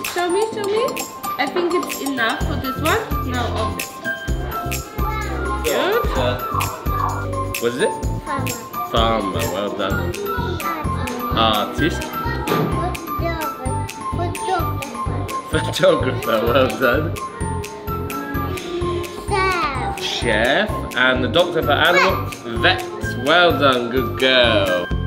Show me, show me. I think it's enough for this one. No, okay. Good. What is it? Farmer, well done. Artist. Photographer, well done. Chef. And the doctor for animals? Vet. Well done, good girl.